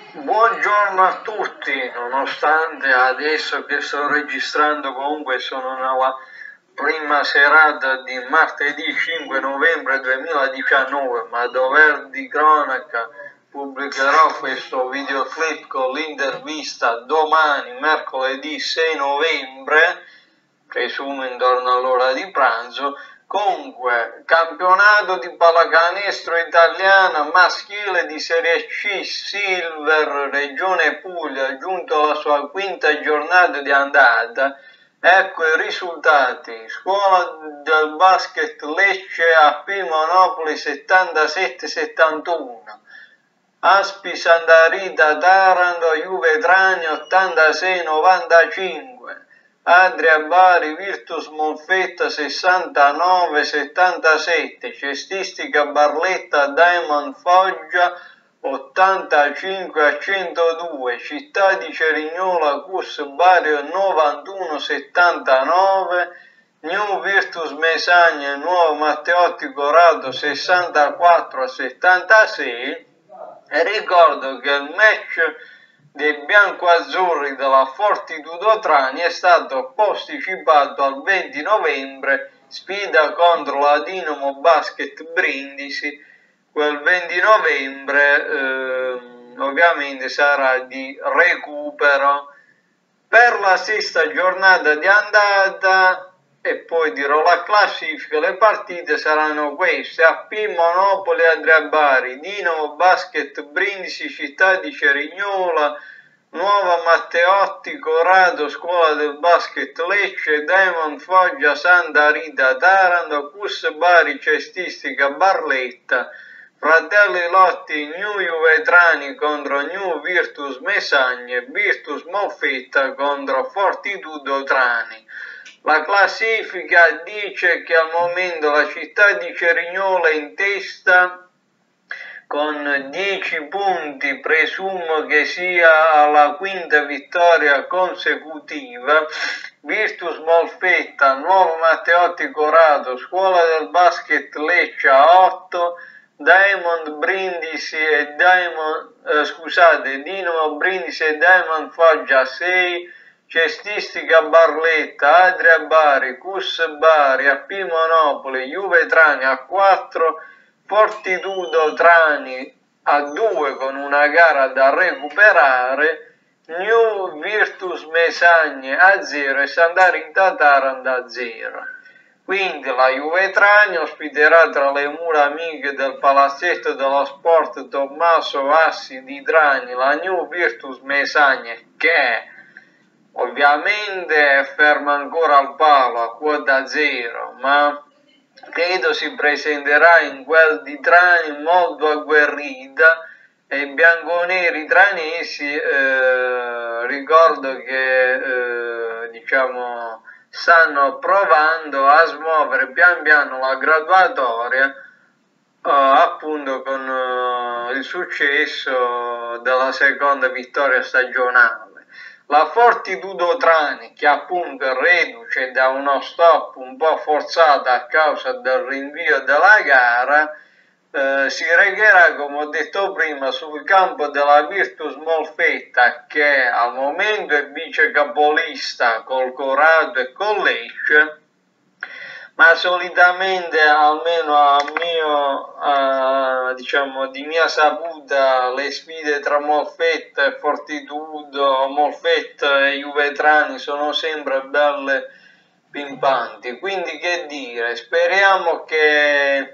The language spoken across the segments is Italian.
Buongiorno a tutti, nonostante adesso che sto registrando comunque sono nella prima serata di martedì 5 novembre 2019, ma a dover di cronaca pubblicherò questo videoclip con l'intervista domani, mercoledì 6 novembre, presumo intorno all'ora di pranzo. Comunque, campionato di pallacanestro italiana maschile di Serie C Silver Regione Puglia, giunto alla sua quinta giornata di andata. Ecco i risultati: Scuola del Basket Lecce AP Monopoli 77-71, Aspi Santa Rita Taranto Juve Trani 86-95, Adria Bari Virtus Molfetta 69-77, Cestistica Barletta Diamond Foggia 85-102, Città di Cerignola Cus Bario 91-79, New Virtus Mesagna Nuovo Matteotti Corrado 64-76. E ricordo che il match dei biancoazzurri della Fortitudo Trani è stato posticipato al 20 novembre, sfida contro la Dinamo Basket Brindisi. Quel 20 novembre ovviamente sarà di recupero. Per la sesta giornata di andata, e poi dirò la classifica, le partite saranno queste: AP Monopoli Adria Bari, Dinamo Basket Brindisi Città di Cerignola, Nuova Matteotti Corrado Scuola del Basket Lecce, Diamond Foggia Santa Rita Taranto, Cus Bari Cestistica Barletta, Fratelli Lotti New Juvetrani contro New Virtus Mesagne, Virtus Molfetta contro Fortitudo Trani. La classifica dice che al momento la città di Cerignola è in testa con 10 punti, presumo che sia la quinta vittoria consecutiva. Virtus Molfetta, Nuovo Matteotti Corrado, Scuola del Basket Lecce a 8, Diamond Brindisi e Dinamo Brindisi e Diamond Foggia a 6, Cestistica Barletta, Adria Bari, Cus Bari, AP Monopoli, Juve Trani a 4, Fortitudo Trani a 2 con una gara da recuperare, New Virtus Mesagne a 0 e Santa Rita Taranto a 0. Quindi la Juve Trani ospiterà tra le mura amiche del palazzetto dello sport Tommaso Assi di Trani la New Virtus Mesagne, che ovviamente è ferma ancora al palo a quota 0, ma credo si presenterà in quel di Trani molto agguerrita, e i bianconeri tranesi ricordo che diciamo stanno provando a smuovere pian piano la graduatoria, appunto con il successo della seconda vittoria stagionale. La Fortitudo Trani, che appunto è reduce da uno stop un po' forzato a causa del rinvio della gara, si recherà, come ho detto prima, sul campo della Virtus Molfetta, che al momento è vice capolista col Corrado e con Lecce, ma solitamente, almeno diciamo di mia saputa, le sfide tra Molfetta e Fortitudo, Molfetta e Juve Trani sono sempre belle pimpanti. Quindi che dire, speriamo che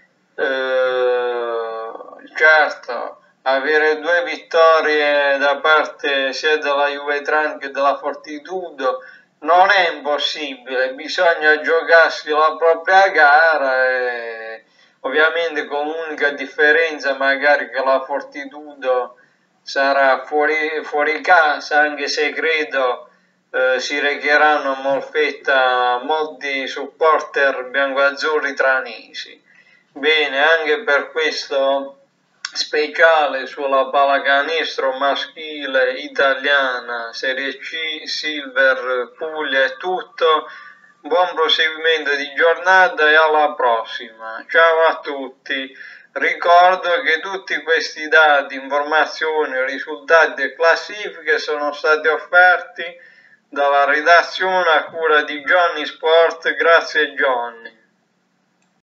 certo, avere 2 vittorie da parte sia della Juve Trani che della Fortitudo non è impossibile, bisogna giocarsi la propria gara, e ovviamente con l'unica differenza magari che la Fortitudo sarà fuori casa, anche se credo si recheranno a Molfetta molti supporter biancoazzurri tranesi. Bene, anche per questo speciale sulla pallacanestro maschile italiana Serie C Silver Puglia è tutto. Buon proseguimento di giornata e alla prossima. Ciao a tutti. Ricordo che tutti questi dati, informazioni, risultati e classifiche sono stati offerti dalla redazione a cura di Johnny Sport. Grazie Johnny.